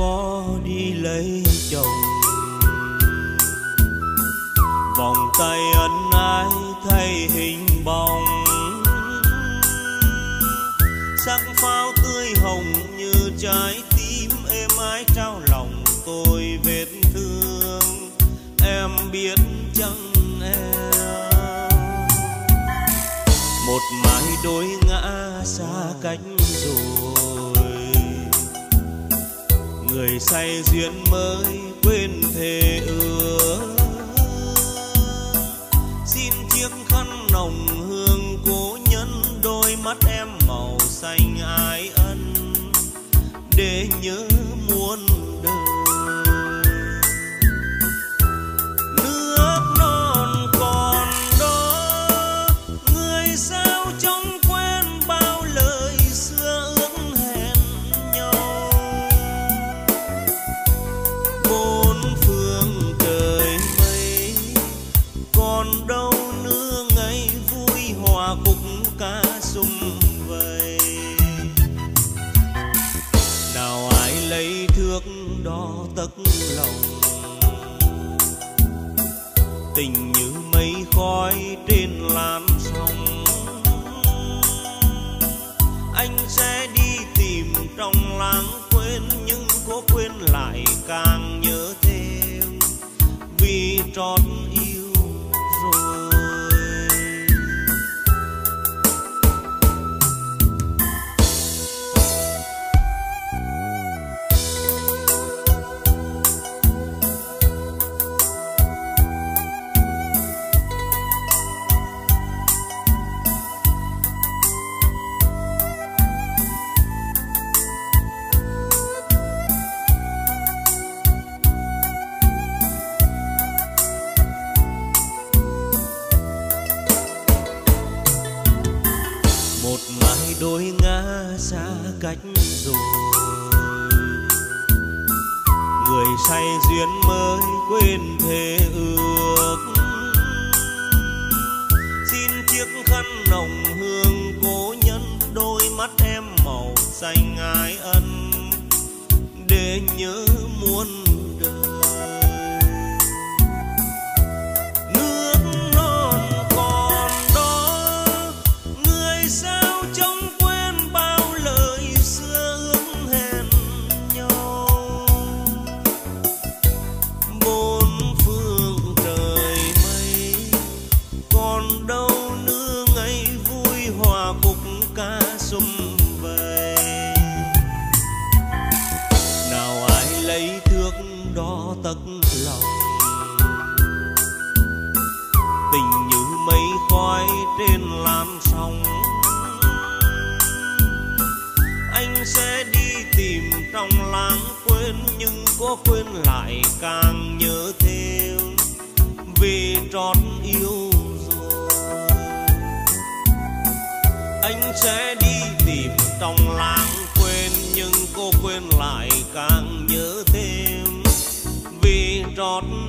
có đi lấy chồng, vòng tay ân ái thay hình bóng, sắc pháo tươi hồng như trái tim êm ái trao lòng tôi vết thương. Em biết chăng em, một mái đôi ngã xa cách rồi, người say duyên mới quên thề ước. Xin chiếc khăn nồng hương cố nhân, đôi mắt em màu xanh ái ân để nhớ muôn đời. Nước non còn đó, người sao trông quen bao lời xưa ước hẹn nhau. Bốn phương trời mây còn đâu nữa ngày vui hòa khúc ca sum vầy. Nào ai lấy thước đo tấc lòng, tình như mây khói trên làn sóng. Anh sẽ đi tìm trong lãng quên, nhưng có quên lại càng nhớ thêm, vì trót yêu rồi. Đôi ngã xa cách rồi, người say duyên mới quên thề ước. Xin chiếc khăn nồng hương cố nhân, đôi mắt em màu xanh ái ân để nhớ muôn đời. Nước non còn đó, người sao trông sum vầy. Nào ai lấy thước đo tấc lòng, tình như mây khói trên làn sóng. Anh sẽ đi tìm trong lãng quên, nhưng có quên lại càng nhớ thêm, vì trót yêu rồi. Anh sẽ đi tìm trong lãng quên, nhưng cô quên lại càng nhớ thêm, vì trót